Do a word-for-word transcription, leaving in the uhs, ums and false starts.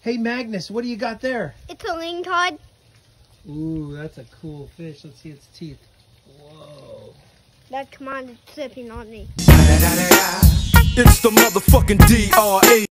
Hey Magnus, what do you got there? It's a Lingcod. Ooh, that's a cool fish. Let's see its teeth. Whoa. That come on, it's sipping on me. It's the motherfucking D R A